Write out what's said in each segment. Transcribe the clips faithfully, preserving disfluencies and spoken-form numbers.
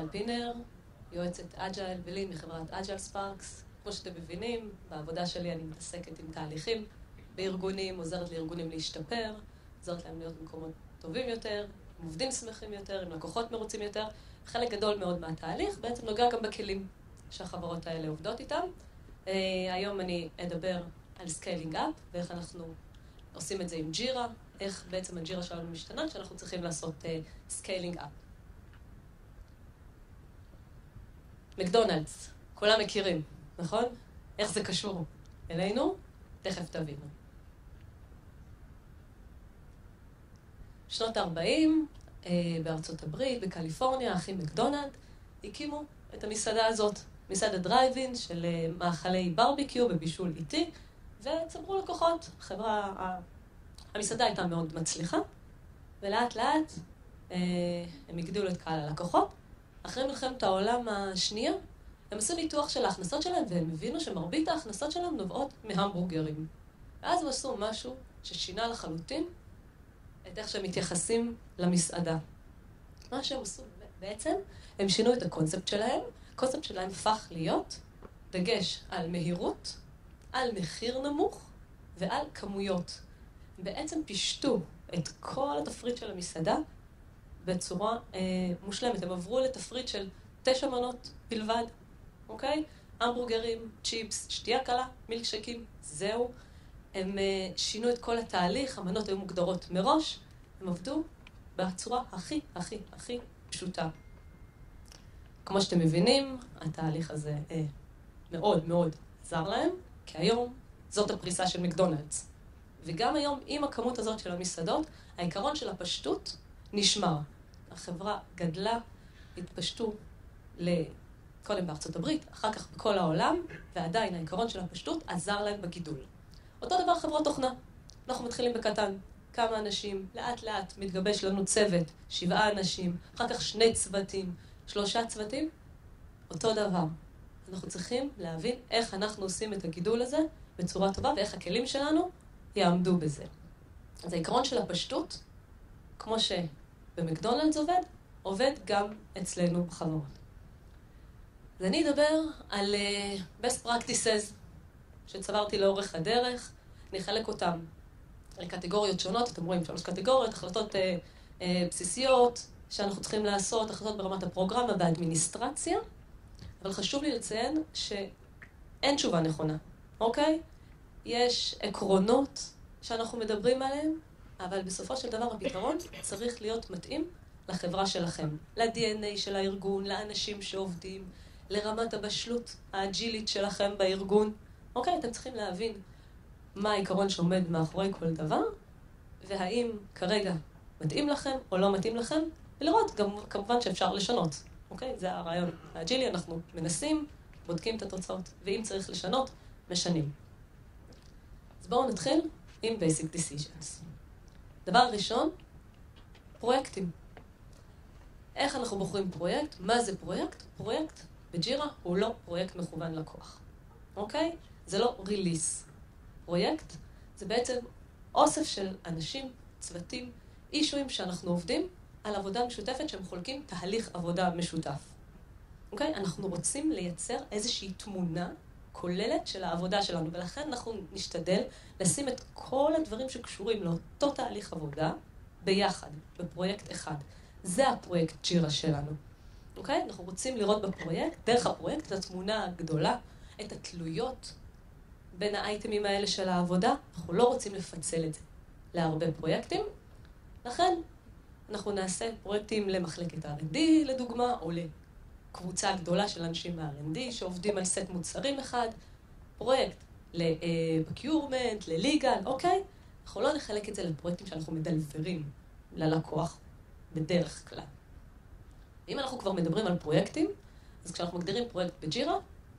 אלפינר, יועצת אג'ייל ולי מחברת AgileSparks. כמו שאתם מבינים, בעבודה שלי אני מתעסקת עם תהליכים בארגונים, עוזרת לארגונים להשתפר, עוזרת להם להיות במקומות טובים יותר, עם עובדים שמחים יותר, עם לקוחות מרוצים יותר. חלק גדול מאוד מהתהליך בעצם נוגע גם בכלים שהחברות האלה עובדות איתם. Uh, היום אני אדבר על סקיילינג אפ, ואיך אנחנו עושים את זה עם ג'ירה, איך בעצם הג'ירה שלנו משתנה, שאנחנו צריכים לעשות סקיילינג אפ. מקדונלדס, כולם מכירים, נכון? איך זה קשור אלינו? תכף תבינו. שנות ה-ארבעים, uh, בארצות הברית, בקליפורניה, האחים מקדונלד, הקימו את המסעדה הזאת. מסעד דרייב-אין של מאכלי ברביקיו בבישול איטי, וצברו לקוחות. חברה, המסעדה הייתה מאוד מצליחה, ולאט לאט אה, הם הגדילו את קהל הלקוחות. אחרי מלחמת העולם השנייה, הם עשו ניתוח של ההכנסות שלהם, והם הבינו שמרבית ההכנסות שלהם נובעות מהמבורגרים. ואז הם עשו משהו ששינה לחלוטין את איך שהם מתייחסים למסעדה. מה שהם עשו בעצם, הם שינו את הקונספט שלהם, הקונספט שלהם הפך להיות דגש על מהירות, על מחיר נמוך ועל כמויות. בעצם פישטו את כל התפריט של המסעדה בצורה אה, מושלמת. הם עברו לתפריט של תשע מנות בלבד, אוקיי? המבורגרים, צ'יפס, שתייה קלה, מילקשקים, זהו. הם אה, שינו את כל התהליך, המנות היו מוגדרות מראש, הם עבדו בצורה הכי, הכי, הכי פשוטה. כמו שאתם מבינים, התהליך הזה אה, מאוד מאוד עזר להם, כי היום זאת הפריסה של מקדונלדס. וגם היום, עם הכמות הזאת של המסעדות, העיקרון של הפשטות נשמר. החברה גדלה, התפשטו קודם בארצות הברית, אחר כך בכל העולם, ועדיין העיקרון של הפשטות עזר להם בגידול. אותו דבר חברות תוכנה. אנחנו מתחילים בקטן. כמה אנשים, לאט לאט מתגבש לנו צוות, שבעה אנשים, אחר כך שני צוותים, שלושה צוותים, אותו דבר. אנחנו צריכים להבין איך אנחנו עושים את הגידול הזה בצורה טובה, ואיך הכלים שלנו יעמדו בזה. אז העיקרון של הפשטות, כמו שבמקדונלדס עובד, עובד גם אצלנו בחברות. אז אני אדבר על uh, best practices שצברתי לאורך הדרך, אני אחלק אותם לקטגוריות שונות, אתם רואים שלוש קטגוריות, החלטות uh, uh, בסיסיות, שאנחנו צריכים לעשות, החלטות ברמת הפרוגרמה והאדמיניסטרציה, אבל חשוב לי לציין שאין תשובה נכונה, אוקיי? יש עקרונות שאנחנו מדברים עליהם, אבל בסופו של דבר הפתרון צריך להיות מתאים לחברה שלכם, ל-די אן איי של הארגון, לאנשים שעובדים, לרמת הבשלות האג'ילית שלכם בארגון. אוקיי, אתם צריכים להבין מה העיקרון שעומד מאחורי כל דבר, והאם כרגע מתאים לכם או לא מתאים לכם, ולראות גם כמובן שאפשר לשנות. אוקיי? זה הרעיון האג'ילי, אנחנו מנסים, בודקים את התוצאות, ואם צריך לשנות, משנים. אז בואו נתחיל עם basic decisions. דבר ראשון, פרויקטים. איך אנחנו בוחרים פרויקט? מה זה פרויקט? פרויקט בג'ירה הוא לא פרויקט מכוון לקוח. אוקיי? זה לא ריליס. פרויקט זה בעצם אוסף של אנשים, צוותים, אישויים שאנחנו עובדים על עבודה משותפת שהם חולקים תהליך עבודה משותף. אוקיי? אנחנו רוצים לייצר איזושהי תמונה כוללת של העבודה שלנו, ולכן אנחנו נשתדל לשים את כל הדברים שקשורים לאותו תהליך עבודה ביחד, בפרויקט אחד. זה הפרויקט ג'ירה שלנו. אוקיי? אנחנו רוצים לראות בפרויקט, דרך הפרויקט, את התמונה הגדולה, את התלויות בין האייטמים האלה של העבודה. אנחנו לא רוצים לפצל את זה להרבה פרויקטים. לכן, אנחנו נעשה פרויקטים למחלקת ה-אר אנד די, לדוגמה, או לקבוצה גדולה של אנשים מה-אר אנד די שעובדים על סט מוצרים אחד, פרויקט ל-procurement, ל-legal, אוקיי? אנחנו לא נחלק את זה לפרויקטים שאנחנו מדלברים ללקוח בדרך כלל. אם אנחנו כבר מדברים על פרויקטים, אז כשאנחנו מגדירים פרויקט בג'ירה,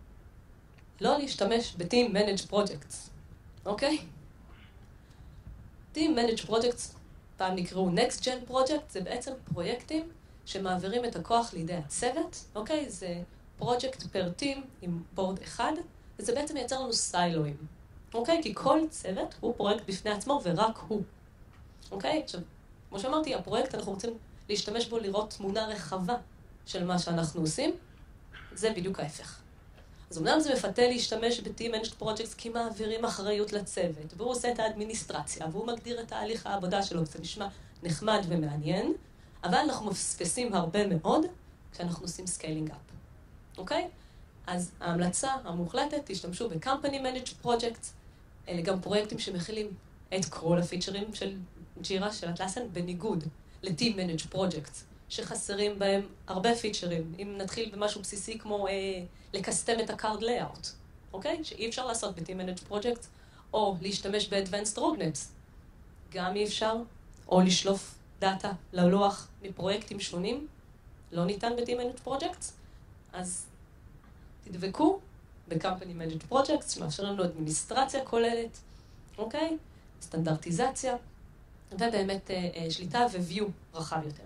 לא להשתמש ב-Team Managed Projects, אוקיי? Team Managed Projects, פעם נקראו Next Gen Project, זה בעצם פרויקטים שמעבירים את הכוח לידי הצוות, אוקיי? זה פרויקט פר טים עם בורד אחד, וזה בעצם מייצר לנו סיילואים, אוקיי? כי כל צוות הוא פרויקט בפני עצמו ורק הוא, אוקיי? עכשיו, כמו שאמרתי, הפרויקט אנחנו רוצים להשתמש בו לראות תמונה רחבה של מה שאנחנו עושים, זה בדיוק ההפך. אז אמנם זה מפתה להשתמש ב-Team Managed Projects כי מעבירים אחריות לצוות, והוא עושה את האדמיניסטרציה, והוא מגדיר את תהליך העבודה שלו, זה נשמע נחמד ומעניין, אבל אנחנו מפספסים הרבה מאוד כשאנחנו עושים Scaling Up. אוקיי? אז ההמלצה המוחלטת, תשתמשו ב-Company Managed Projects, אלה גם פרויקטים שמכילים את כל הפיצ'רים של ג'ירה, של אטלסן, בניגוד ל-Team Managed Projects, שחסרים בהם הרבה פיצ'רים. אם נתחיל במשהו בסיסי כמו אה, לקסטם את ה-card layout, אוקיי? שאי אפשר לעשות ב-Team Managed Projects, או להשתמש ב-Advanced Roadmaps, גם אי אפשר, או לשלוף דאטה ללוח מפרויקטים שונים, לא ניתן ב-Team Managed Projects, אז תדבקו ב-Company Managed Projects, שמאפשר לנו אדמיניסטרציה כוללת, אוקיי? סטנדרטיזציה, ובאמת אה, שליטה ו-view רחב יותר.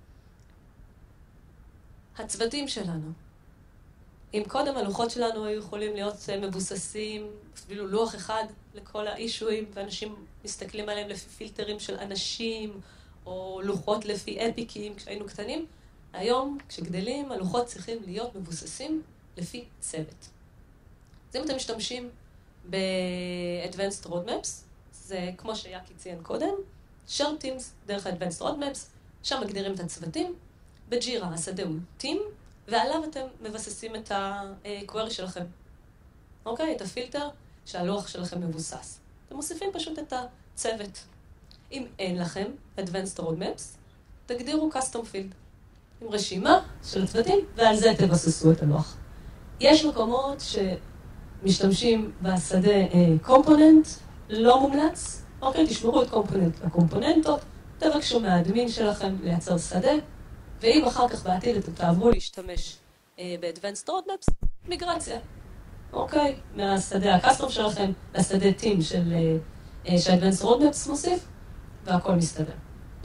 הצוותים שלנו. אם קודם הלוחות שלנו היו יכולים להיות מבוססים, אפילו לוח אחד לכל האישויים, ואנשים מסתכלים עליהם לפי פילטרים של אנשים, או לוחות לפי אפיקים כשהיינו קטנים, היום, כשגדלים, הלוחות צריכים להיות מבוססים לפי צוות. אז אם אתם משתמשים ב-Advanced Roadmaps, זה כמו שיאקי ציין קודם, Share Teams דרך ה-Advanced Roadmaps, שם מגדירים את הצוותים, בג'ירה השדה הוא Team, ועליו אתם מבססים את ה-query שלכם. אוקיי? את הפילטר שהלוח שלכם מבוסס. אתם מוסיפים פשוט את הצוות. אם אין לכם Advanced Roadmaps, תגדירו Custom Field. עם רשימה של הצוותים, ועל זה תבססו את הלוח. יש מקומות שמשתמשים בשדה קומפוננט, לא מומלץ. אוקיי, תשמרו את קומפוננט לקומפוננטות, תבקשו מהאדמין שלכם לייצר שדה, ואם אחר כך בעתיד אתם תעברו להשתמש ב-Advanced Roadmaps, מיגרציה. אוקיי, מהשדה הקסטום שלכם לשדה Team של ה-Advanced Roadmaps מוסיף, והכל מסתדר.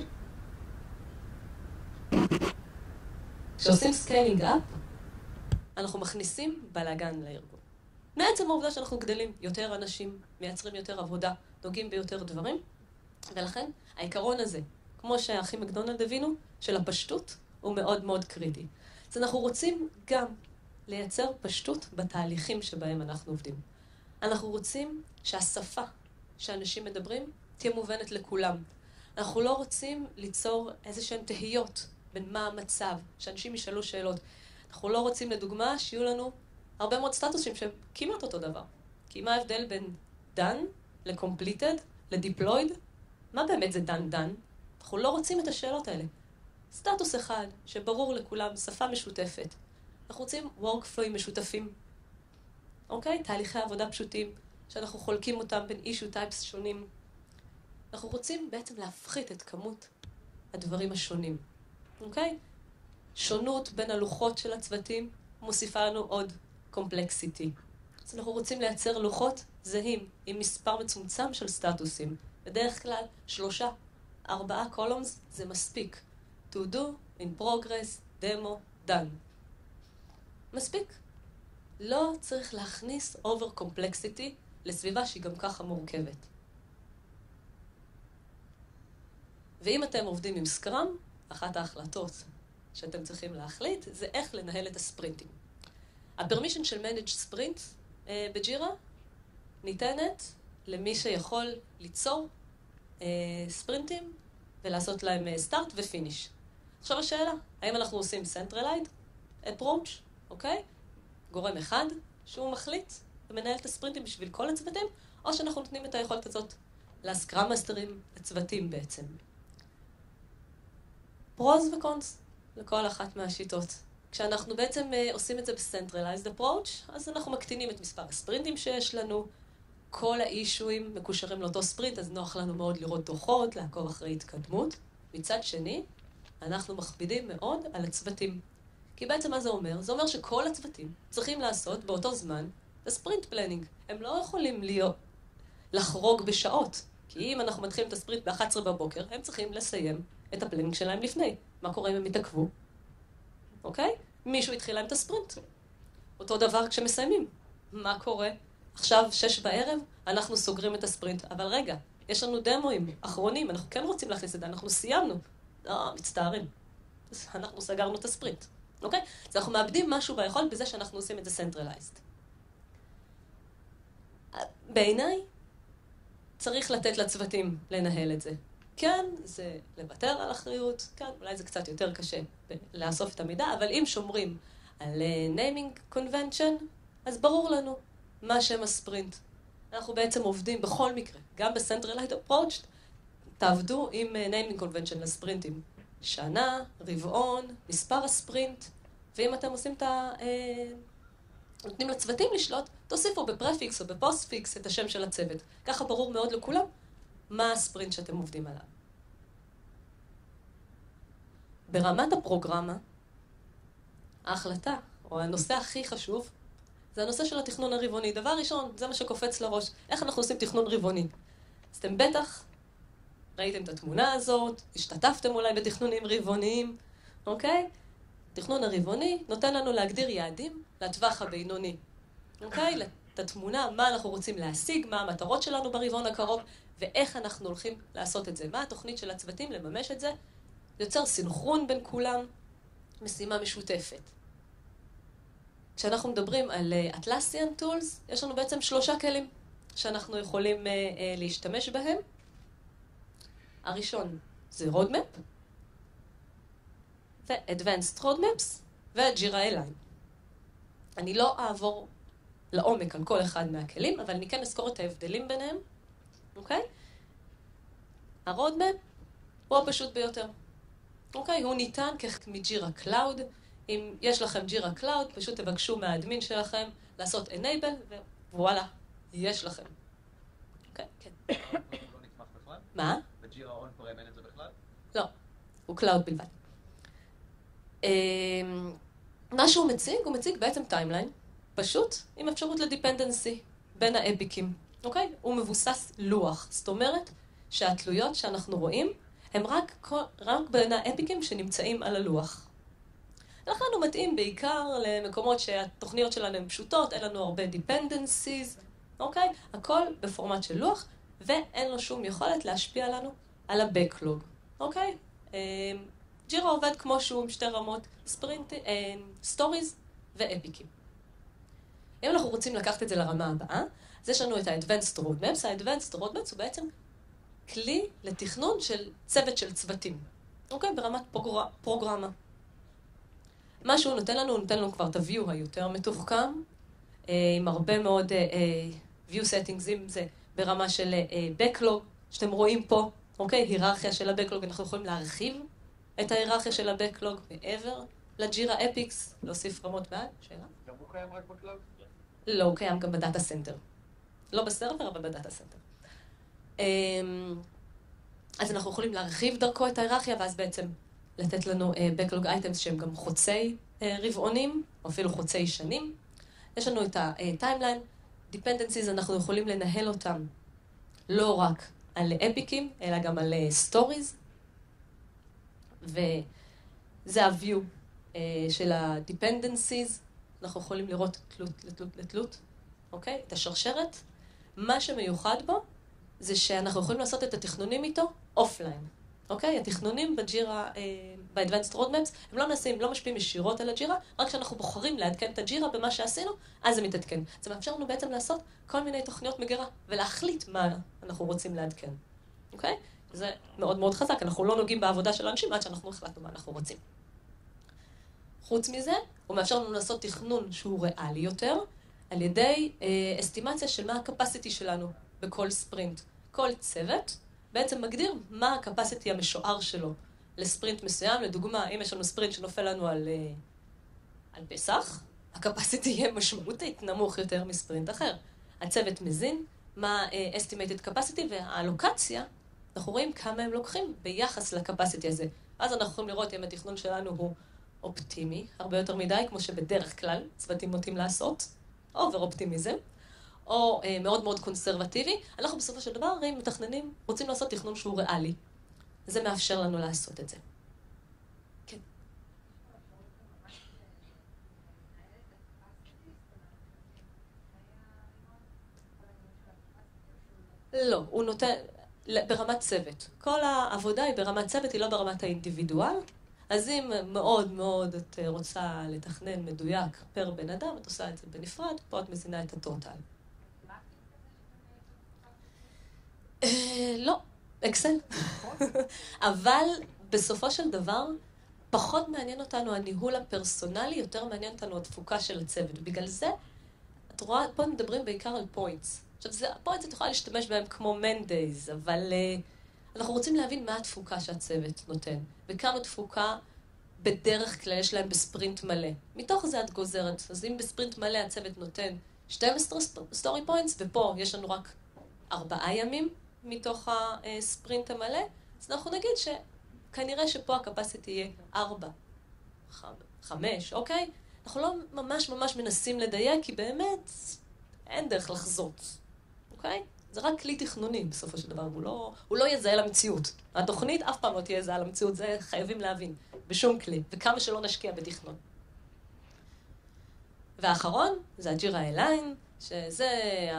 כשעושים Scaling Up, אנחנו מכניסים בלגן לארגון. מעצם העובדה שאנחנו גדלים יותר אנשים, מייצרים יותר עבודה, נוגעים ביותר דברים, ולכן העיקרון הזה, כמו שהאחים מקדונלד הבינו, של הפשטות הוא מאוד מאוד קריטי. אז אנחנו רוצים גם לייצר פשטות בתהליכים שבהם אנחנו עובדים. אנחנו רוצים שהשפה שאנשים מדברים תהיה מובנת לכולם. אנחנו לא רוצים ליצור איזשהן תהיות בין מה המצב, שאנשים ישאלו שאלות. אנחנו לא רוצים, לדוגמה, שיהיו לנו הרבה מאוד סטטוסים שהם כמעט אותו דבר. כי מה ההבדל בין done ל-completed, ל-deployed? מה באמת זה done done? אנחנו לא רוצים את השאלות האלה. סטטוס אחד שברור לכולם, שפה משותפת. אנחנו רוצים workflow משותפים. אוקיי? תהליכי עבודה פשוטים, שאנחנו חולקים אותם בין issue types שונים. אנחנו רוצים בעצם להפחית את כמות הדברים השונים. אוקיי? שונות בין הלוחות של הצוותים מוסיפה לנו עוד complexity. אז אנחנו רוצים לייצר לוחות זהים עם מספר מצומצם של סטטוסים. בדרך כלל שלושה, ארבעה columns זה מספיק. To do, in progress, demo, done. מספיק. לא צריך להכניס over complexity לסביבה שהיא גם ככה מורכבת. ואם אתם עובדים עם סקראם, אחת ההחלטות שאתם צריכים להחליט זה איך לנהל את הספרינטים. הפרמישן של Managed Sprint אה, בג'ירה ניתנת למי שיכול ליצור אה, ספרינטים ולעשות להם אה, סטארט ופיניש. עכשיו השאלה, האם אנחנו עושים Centralized Approach, אוקיי? גורם אחד שהוא מחליט ומנהל את הספרינטים בשביל כל הצוותים, או שאנחנו נותנים את היכולת הזאת לסקראם מאסטרים, לצוותים בעצם. פרוז וקונס לכל אחת מהשיטות. כשאנחנו בעצם uh, עושים את זה ב-Centralized Approach, אז אנחנו מקטינים את מספר הספרינטים שיש לנו, כל האישויים מקושרים לאותו ספרינט, אז נוח לנו מאוד לראות דוחות, לעקוב אחרי התקדמות. מצד שני, אנחנו מכבידים מאוד על הצוותים. כי בעצם מה זה אומר? זה אומר שכל הצוותים צריכים לעשות באותו זמן את הספרינט פלנינג. הם לא יכולים להיות, לחרוג בשעות. כי אם אנחנו מתחילים את הספרינט ב-אחת עשרה בבוקר, הם צריכים לסיים את הפלנינג שלהם לפני. מה קורה אם הם יתעכבו? אוקיי? מישהו התחיל להם את הספרינט. אותו דבר כשמסיימים. מה קורה? עכשיו, שש בערב, אנחנו סוגרים את הספרינט. אבל רגע, יש לנו דמוים אחרונים, אנחנו כן רוצים להכניס את זה, אנחנו סיימנו. לא, מצטערים. אנחנו סגרנו את הספרינט. אוקיי? אז אנחנו מאבדים משהו ביכולת בזה שאנחנו עושים את זה centralized. בעיניי, צריך לתת לצוותים לנהל את זה. כן, זה לוותר על אחריות, כן, אולי זה קצת יותר קשה לאסוף את המידע, אבל אם שומרים על naming convention, אז ברור לנו מה שם הספרינט. אנחנו בעצם עובדים בכל מקרה, גם ב-centralized approach, תעבדו עם naming convention לספרינטים. שנה, רבעון, מספר הספרינט, ואם אתם עושים את ה... נותנים לצוותים לשלוט, תוסיפו בפרפיקס או בפוסט-פיקס את השם של הצוות. ככה ברור מאוד לכולם מה הספרינט שאתם עובדים עליו. ברמת הפרוגרמה, ההחלטה, או הנושא הכי חשוב, זה הנושא של התכנון הרבעוני. דבר ראשון, זה מה שקופץ לראש. איך אנחנו עושים תכנון רבעוני? אז אתם בטח ראיתם את התמונה הזאת, השתתפתם אולי בתכנונים רבעוניים, אוקיי? התכנון הרבעוני נותן לנו להגדיר יעדים לטווח הבינוני. אוקיי? את התמונה, מה אנחנו רוצים להשיג, מה המטרות שלנו ברבעון הקרוב, ואיך אנחנו הולכים לעשות את זה. מה התוכנית של הצוותים לממש את זה? יוצר סינכרון בין כולם, משימה משותפת. כשאנחנו מדברים על Atlassian Tools, יש לנו בעצם שלושה כלים שאנחנו יכולים uh, uh, להשתמש בהם. הראשון זה Roadmap, ו-Advanced Roadmaps, ו-Jira Align. אני לא אעבור לעומק על כל אחד מהכלים, אבל אני כן אזכור את ההבדלים ביניהם, אוקיי? ה-Roadmap הוא הפשוט ביותר. אוקיי, הוא ניתן מג'ירה קלאוד. אם יש לכם ג'ירה קלאוד, פשוט תבקשו מהאדמין שלכם לעשות enable, ווואלה, יש לכם. אוקיי, כן. לא נתמך בכלל? מה? בג'ירה און פרם אין את זה בכלל? לא, הוא קלאוד בלבד. מה שהוא מציג, הוא מציג בעצם טיימליין, פשוט עם אפשרות לדיפנדנסי בין האפיקים. אוקיי? הוא מבוסס לוח. זאת אומרת שהתלויות שאנחנו רואים, הם רק, רק בין האפיקים שנמצאים על הלוח. לכן הוא מתאים בעיקר למקומות שהתוכניות שלנו הן פשוטות, אין לנו הרבה dependencies, אוקיי? הכל בפורמט של לוח, ואין לו שום יכולת להשפיע לנו על ה-backlog, אוקיי? ג'ירה עובד כמו שהוא עם שתי רמות, ספרינט, סטוריז ואפיקים. אם אנחנו רוצים לקחת את זה לרמה הבאה, אז יש לנו את ה-Advanced Roadmaps. ה-Advanced Roadmaps הוא בעצם כלי לתכנון של צוות של צוותים, אוקיי? ברמת פרוגר... פרוגרמה. מה שהוא נותן לנו, הוא נותן לנו כבר את ה-view היותר מתוחכם, עם הרבה מאוד uh, view settings, אם זה ברמה של uh, backlog, שאתם רואים פה, אוקיי? היררכיה של ה-backlog, אנחנו יכולים להרחיב את ההיררכיה של ה-backlog מעבר לג'ירה אפיקס, להוסיף רמות בעד, שאלה? גם הוא קיים רק בקלאוד? לא, הוא קיים גם בדאטה סנטר. לא בסרבר, אבל בדאטה סנטר. אז אנחנו יכולים להרחיב דרכו את ההיררכיה, ואז בעצם לתת לנו backlog items שהם גם חוצי רבעונים, או אפילו חוצי שנים. יש לנו את ה-timeline, dependencies, אנחנו יכולים לנהל אותם לא רק על אפיקים, אלא גם על stories, וזה ה-view של ה-dependencies, אנחנו יכולים לראות תלות לתלות לתלות, אוקיי? את השרשרת. מה שמיוחד בו, זה שאנחנו יכולים לעשות את התכנונים איתו אופליין, אוקיי? התכנונים בג'ירה, ב-Advanced Roadmaps, הם לא נעשים, לא משפיעים ישירות על הג'ירה, רק כשאנחנו בוחרים לעדכן את הג'ירה במה שעשינו, אז זה מתעדכן. זה מאפשר לנו בעצם לעשות כל מיני תוכניות מגירה, ולהחליט מה אנחנו רוצים לעדכן, אוקיי? זה מאוד מאוד חזק, אנחנו לא נוגעים בעבודה של האנשים עד שאנחנו החלטנו מה אנחנו רוצים. חוץ מזה, הוא מאפשר לנו לעשות תכנון שהוא ריאלי יותר, על ידי אה, אסטימציה של מה הקפסיטי שלנו בכל ספרינט. כל צוות בעצם מגדיר מה הקפסיטי המשוער שלו לספרינט מסוים. לדוגמה, אם יש לנו ספרינט שנופל לנו על, אה, על פסח, הקפסיטי יהיה משמעותית נמוך יותר מספרינט אחר. הצוות מזין מה אה, estimated capacity, והאלוקציה, אנחנו רואים כמה הם לוקחים ביחס לקפסיטי הזה. אז אנחנו יכולים לראות אם התכנון שלנו הוא אופטימי, הרבה יותר מדי, כמו שבדרך כלל צוותים נוטים לעשות, אובר אופטימיזם, או אה, מאוד מאוד קונסרבטיבי. אנחנו בסופו של דבר הרי מתכננים, רוצים לעשות תכנון שהוא ריאלי. זה מאפשר לנו לעשות את זה. כן. לא, הוא נותן, ברמת צוות. כל העבודה היא ברמת צוות, היא לא ברמת האינדיבידואל, אז אם מאוד מאוד את רוצה לתכנן מדויק פר בן אדם, את עושה את זה בנפרד, פה את מזינה את הטוטל. לא, אקסל. אבל בסופו של דבר, פחות מעניין אותנו הניהול הפרסונלי, יותר מעניין אותנו התפוקה של הצוות. בגלל זה, את רואה, פה מדברים בעיקר על פוינטס. עכשיו, הפוינטס את יכולה להשתמש בהם כמו מנדייז, אבל uh, אנחנו רוצים להבין מה התפוקה שהצוות נותן, וכמה תפוקה בדרך כלל יש להם בספרינט מלא. מתוך זה את גוזרת. אז אם בספרינט מלא הצוות נותן שתים עשרה סטורי פוינטס, ופה יש לנו רק ארבעה ימים מתוך הספרינט המלא, אז אנחנו נגיד שכנראה שפה הקפסיטי יהיה ארבע, חמש, אוקיי? אנחנו לא ממש ממש מנסים לדייק, כי באמת אין דרך לחזות, אוקיי? זה רק כלי תכנוני בסופו של דבר, הוא לא, הוא לא יזהה למציאות. התוכנית אף פעם לא תהיה זהה למציאות, זה חייבים להבין, בשום כלי, וכמה שלא נשקיע בתכנון. והאחרון, זה הג'ירה אליין, שזה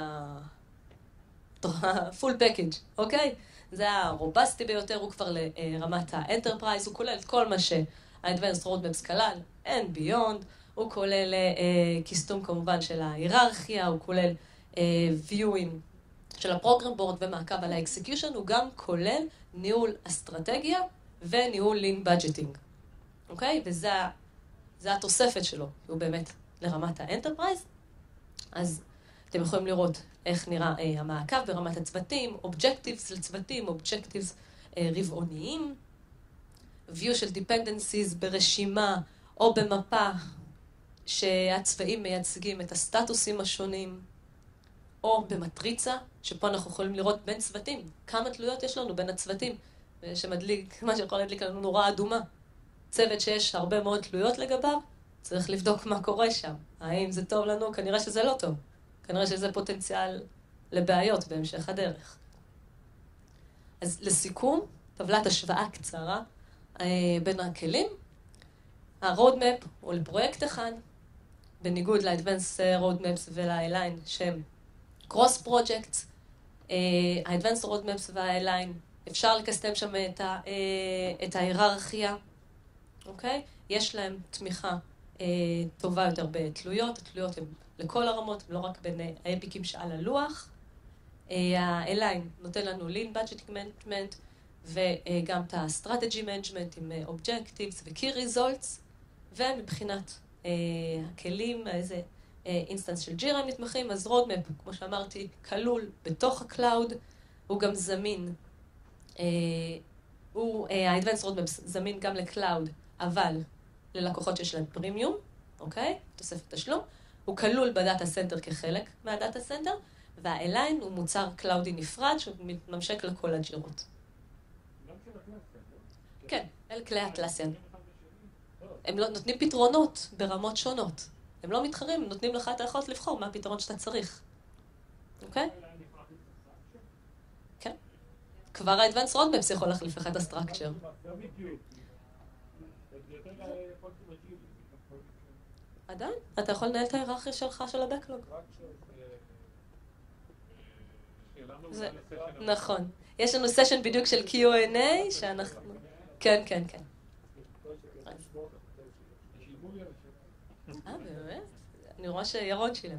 ה-full package, אוקיי? זה הרובסטי ביותר, הוא כבר לרמת האנטרפרייז, הוא כולל את כל מה שה-Advanced Roadmaps כלל, and beyond, הוא כולל קיסטום כמובן של ההיררכיה, הוא כולל viewing של הפרוגרם בורד ומעקב על האקסקיושן, הוא גם כולל ניהול אסטרטגיה וניהול לין בדג'טינג. אוקיי? וזה זה התוספת שלו, הוא באמת לרמת האנטרפרייז. אז אתם יכולים לראות איך נראה אה, המעקב ברמת הצוותים, אובג'קטיבס לצוותים, אובג'קטיבס אה, רבעוניים, view של dependencies ברשימה או במפה שהצבעים מייצגים את הסטטוסים השונים, או במטריצה, שפה אנחנו יכולים לראות בין צוותים, כמה תלויות יש לנו בין הצוותים, שמדליק, מה שיכול להדליק לנו נורה אדומה. צוות שיש הרבה מאוד תלויות לגביו, צריך לבדוק מה קורה שם. האם זה טוב לנו? כנראה שזה לא טוב. כנראה שזה פוטנציאל לבעיות בהמשך הדרך. אז לסיכום, טבלת השוואה קצרה אה, בין הכלים. ה-Roadmap הוא לפרויקט אחד, בניגוד ל-Advanced Roadmaps ול-Align שהם Cross Projects. uh, ה-Advanced Roadmaps וה-Align, אפשר לקסטם שם את, ה, uh, את ההיררכיה, אוקיי? יש להם תמיכה uh, טובה יותר בתלויות, התלויות הן לכל הרמות, לא רק בין האפיקים שעל הלוח. Uh, ה-Align נותן לנו Lean Budget Management, וגם את ה-Strategy Management עם uh, Objectives ו-Key Results, ומבחינת uh, הכלים, איזה אינסטנס של ג'ירה מתמחים, אז רודמפ, כמו שאמרתי, כלול בתוך הקלאוד, הוא גם זמין, הוא, ה-Advanced Roadmaps זמין גם לקלאוד, אבל ללקוחות שיש להם פרימיום, אוקיי? תוספת תשלום, הוא כלול בדאטה סנטר כחלק מהדאטה סנטר, וה-Align הוא מוצר קלאודי נפרד שממשק לכל הג'ירות. כן, אלה כלי הקלאסיין. הם נותנים פתרונות ברמות שונות. הם לא מתחרים, הם נותנים לך את היכולת לבחור מה הפתרון שאתה צריך. אוקיי? כן. כבר ה-Advanced Roadmaps יכול להחליף לך את הסטרקצ'ר. עדיין? אתה יכול לנהל את ההיררכיה שלך של הבקלוג. נכון. יש לנו סשן בדיוק של קיו אנד איי שאנחנו... כן, כן, כן. אה, באמת? אני רואה שירון שילם.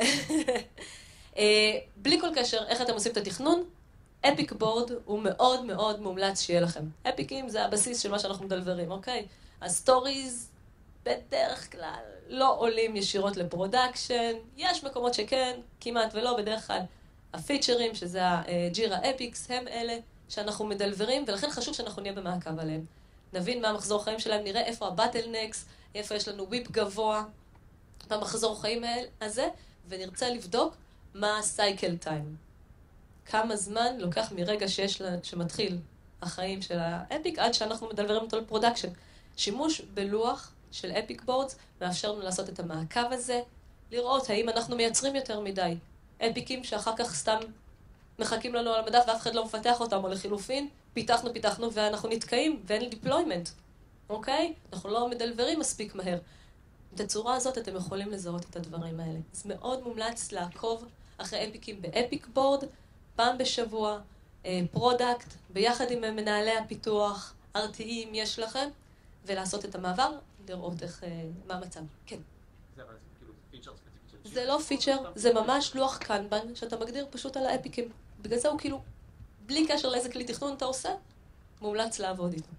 בלי כל קשר, איך אתם עושים את התכנון? אפיק בורד הוא מאוד מאוד מומלץ שיהיה לכם. אפיקים זה הבסיס של מה שאנחנו מדלברים, אוקיי? הסטוריז בדרך כלל לא עולים ישירות לפרודקשן, יש מקומות שכן, כמעט ולא, בדרך כלל הפיצ'רים, שזה הג'ירה אפיקס, הם אלה שאנחנו מדלברים, ולכן חשוב שאנחנו נהיה במעקב עליהם. נבין מה המחזור חיים שלהם, נראה איפה הבטלנקס, איפה יש לנו וויפ גבוה במחזור חיים הזה, ונרצה לבדוק מה הסייקל טיים. כמה זמן לוקח מרגע שיש לה, שמתחיל החיים של האפיק, עד שאנחנו מדלברים אותו לפרודקשן. שימוש בלוח של אפיק בורדס מאפשר לנו לעשות את המעקב הזה, לראות האם אנחנו מייצרים יותר מדי אפיקים שאחר כך סתם מחכים לנו על המדף ואף אחד לא מפתח אותם, או לחילופין, פיתחנו, פיתחנו ואנחנו נתקעים ואין דיפלוימנט. אוקיי? אנחנו לא מדלברים מספיק מהר. בצורה הזאת אתם יכולים לזהות את הדברים האלה. אז מאוד מומלץ לעקוב אחרי אפיקים באפיק בורד, פעם בשבוע, פרודקט, ביחד עם מנהלי הפיתוח, אר טי אי אם יש לכם, ולעשות את המעבר, לראות איך, מה המצב. כן. זה אבל כאילו פיצ'ר ספציפי של זה לא פיצ'ר, זה ממש לוח קנבן שאתה מגדיר פשוט על האפיקים. בגלל זה הוא כאילו, בלי קשר לאיזה כלי תכנון אתה עושה, מומלץ לעבוד איתו.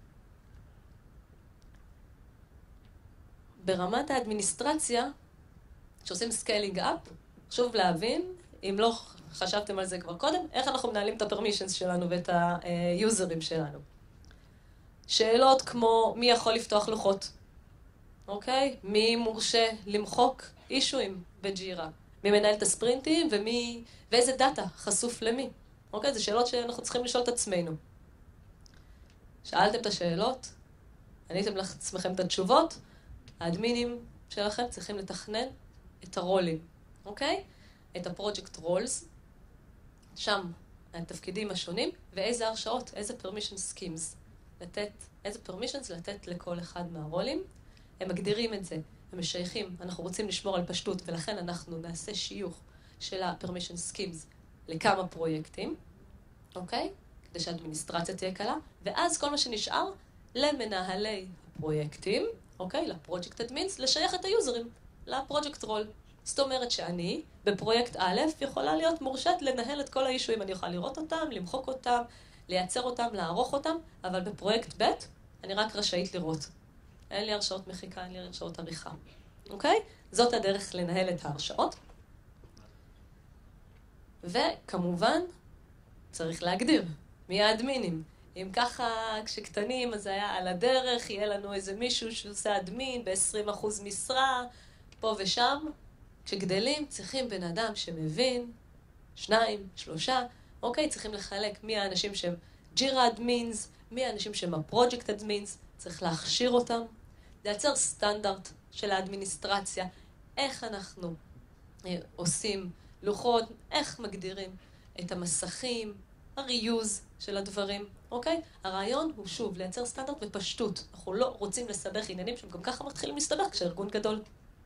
ברמת האדמיניסטרציה, שעושים סקיילינג אפ, חשוב להבין, אם לא חשבתם על זה כבר קודם, איך אנחנו מנהלים את הפרמישנס שלנו ואת היוזרים שלנו. שאלות כמו מי יכול לפתוח לוחות, אוקיי? מי מורשה למחוק אישויים בג'ירה, מי מנהל את הספרינטים ומי, ואיזה דאטה חשוף למי. אוקיי? זה שאלות שאנחנו צריכים לשאול את עצמנו. שאלתם את השאלות, עניתם לעצמכם את התשובות, האדמינים שלכם צריכים לתכנן את הרולים, אוקיי? את הפרויקט רולס, שם התפקידים השונים, ואיזה הרשאות, איזה permission schemes לתת, איזה permissions לתת לכל אחד מהרולים. הם מגדירים את זה, הם משייכים, אנחנו רוצים לשמור על פשטות, ולכן אנחנו נעשה שיוך של ה-permission schemes לכמה פרויקטים, אוקיי? כדי שהאדמיניסטרציה תהיה קלה, ואז כל מה שנשאר למנהלי הפרויקטים, אוקיי? לפרויקט אדמינס, לשייך את היוזרים לפרויקט רול. זאת אומרת שאני, בפרויקט א', יכולה להיות מורשת לנהל את כל האישויים. אני יכולה לראות אותם, למחוק אותם, לייצר אותם, לערוך אותם, אבל בפרויקט ב', אני רק רשאית לראות. אין לי הרשאות מחיקה, אין לי הרשאות עריכה. אוקיי? זאת הדרך לנהל את ההרשאות. וכמובן, צריך להגדיר מי האדמינים. אם ככה, כשקטנים, אז היה על הדרך, יהיה לנו איזה מישהו שעושה אדמין ב-עשרים אחוז משרה, פה ושם. כשגדלים, צריכים בן אדם שמבין, שניים, שלושה, אוקיי, צריכים לחלק מי האנשים שהם ג'ירה אדמינס, מי האנשים שהם הפרויקט אדמינס, צריך להכשיר אותם, לייצר סטנדרט של האדמיניסטרציה, איך אנחנו אה, עושים לוחות, איך מגדירים את המסכים, הריוז של הדברים, אוקיי? הרעיון הוא שוב לייצר סטנדרט ופשטות. אנחנו לא רוצים לסבך עניינים שהם גם ככה מתחילים להסתבך כשארגון גדול.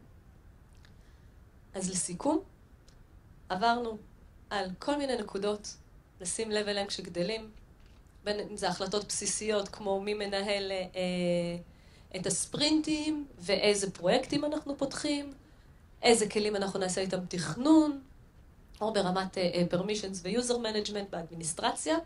אז לסיכום, עברנו על כל מיני נקודות, לשים לב אליהם כשגדלים, בין אם זה החלטות בסיסיות כמו מי מנהל אה, את הספרינטים ואיזה פרויקטים אנחנו פותחים, איזה כלים אנחנו נעשה איתם תכנון, או ברמת אה, permissions ו-user management באדמיניסטרציה.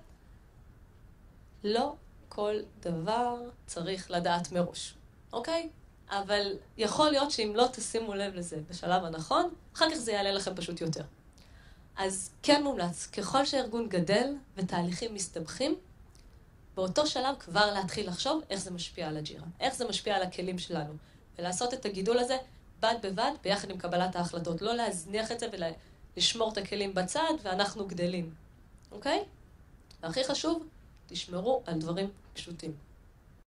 לא כל דבר צריך לדעת מראש, אוקיי? אבל יכול להיות שאם לא תשימו לב לזה בשלב הנכון, אחר כך זה יעלה לכם פשוט יותר. אז כן מומלץ, ככל שהארגון גדל ותהליכים מסתבכים, באותו שלב כבר להתחיל לחשוב איך זה משפיע על הג'ירה, איך זה משפיע על הכלים שלנו, ולעשות את הגידול הזה בד בבד ביחד עם קבלת ההחלטות, לא להזניח את זה ולשמור את הכלים בצד ואנחנו גדלים, אוקיי? והכי חשוב, תשמרו על דברים פשוטים.